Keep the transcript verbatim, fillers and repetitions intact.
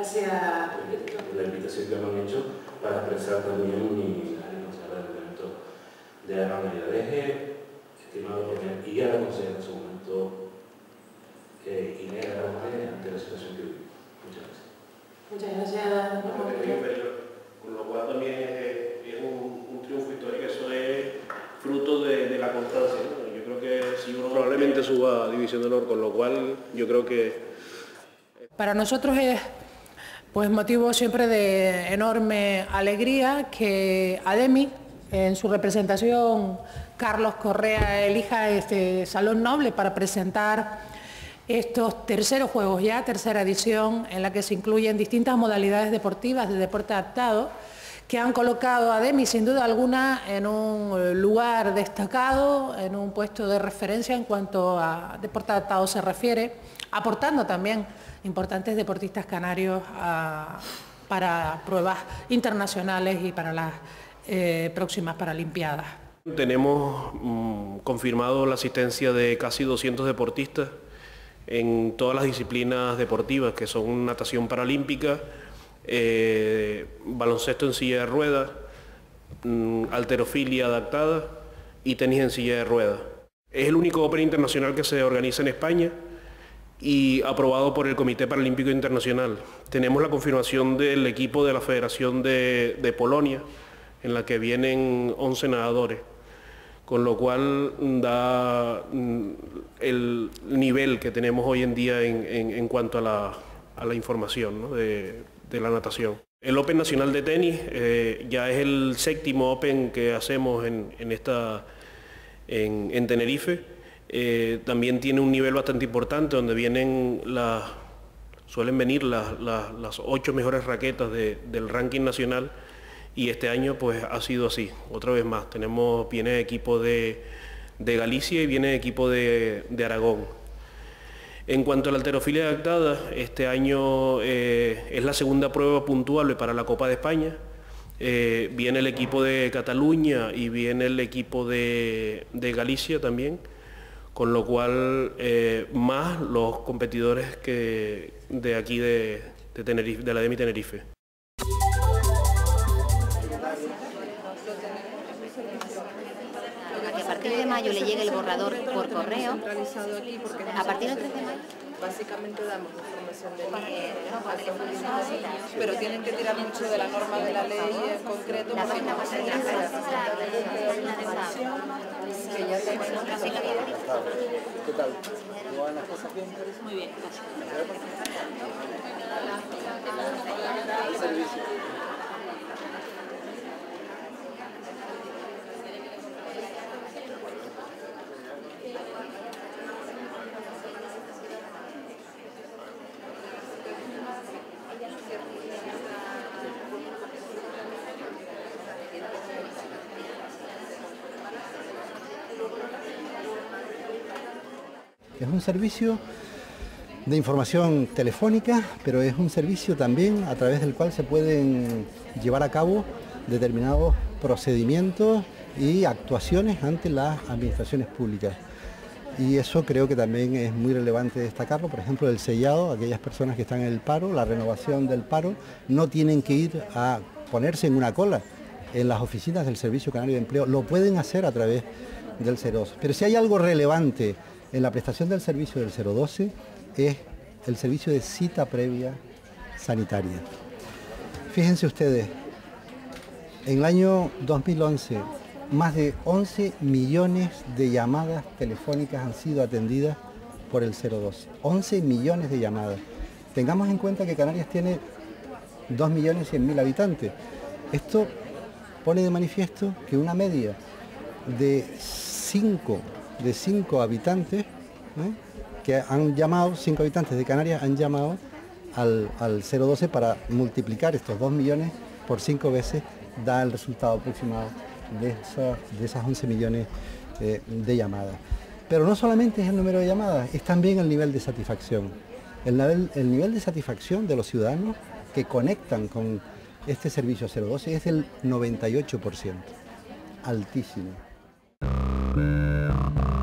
Gracias. La invitación que me han hecho para expresar también mi argumento de la realidad. Estimado Peña, y ya la consejera en su momento eh, Inés Arante ante la situación que vivimos. Muchas gracias. Muchas gracias. Con lo cual también es, es un, un triunfo histórico, eso es fruto de, de la constancia, ¿no? Yo creo que si uno probablemente suba a División de Honor, con lo cual yo creo que... Para nosotros es pues motivo siempre de enorme alegría que Ademi, en su representación, Carlos Correa elija este Salón Noble para presentar estos terceros Juegos ya, tercera edición, en la que se incluyen distintas modalidades deportivas de deporte adaptado, que han colocado a Ademi sin duda alguna en un lugar destacado, en un puesto de referencia en cuanto a deporte adaptado se refiere, aportando también importantes deportistas canarios a, para pruebas internacionales y para las eh, próximas Paralimpiadas. Tenemos mmm, confirmado la asistencia de casi doscientos deportistas en todas las disciplinas deportivas, que son natación paralímpica, eh, baloncesto en silla de ruedas, mmm, halterofilia adaptada y tenis en silla de ruedas. Es el único Open internacional que se organiza en España y aprobado por el Comité Paralímpico Internacional. Tenemos la confirmación del equipo de la Federación de, de Polonia, en la que vienen once nadadores, con lo cual da el nivel que tenemos hoy en día en, en, en cuanto a la, a la información, ¿no? de, de la natación. El Open Nacional de Tenis eh, ya es el séptimo Open que hacemos en, en, esta, en, en Tenerife. Eh, también tiene un nivel bastante importante donde vienen las, suelen venir las, las, las ocho mejores raquetas de, del ranking nacional, y este año pues ha sido así, otra vez más. Tenemos, viene equipo de, de Galicia y viene equipo de, de Aragón. En cuanto a la halterofilia adaptada, este año eh, es la segunda prueba puntuable para la Copa de España. Eh, viene el equipo de Cataluña y viene el equipo de, de Galicia también, con lo cual eh, más los competidores que de aquí de, de, Tenerife, de la Ademi Tenerife. A partir de mayo le llegue el borrador por correo. A partir del trece de mayo. Básicamente damos información de pero tienen que tirar mucho de la norma de la ley en concreto. La página web de la que ya tenemos. ¿Qué tal? ¿Cómo van las cosas bien? Muy bien, gracias. Servicio. Es un servicio de información telefónica, pero es un servicio también a través del cual se pueden llevar a cabo determinados procedimientos y actuaciones ante las administraciones públicas. Y eso creo que también es muy relevante destacarlo. Por ejemplo, el sellado, aquellas personas que están en el paro, la renovación del paro, no tienen que ir a ponerse en una cola en las oficinas del Servicio Canario de Empleo, lo pueden hacer a través del cero doce. Pero si hay algo relevante en la prestación del servicio del cero doce, es el servicio de cita previa sanitaria. Fíjense ustedes, en el año dos mil once, más de once millones de llamadas telefónicas han sido atendidas por el cero doce. once millones de llamadas. Tengamos en cuenta que Canarias tiene dos millones cien mil habitantes. Esto pone de manifiesto que una media de cinco de cinco habitantes, ¿eh? que han llamado, cinco habitantes de Canarias han llamado al, al cero doce para multiplicar estos dos millones por cinco veces, da el resultado aproximado de, esa, de esas once millones eh, de llamadas. Pero no solamente es el número de llamadas, es también el nivel de satisfacción. El nivel, el nivel de satisfacción de los ciudadanos que conectan con este servicio cero doce es del noventa y ocho por ciento, altísimo.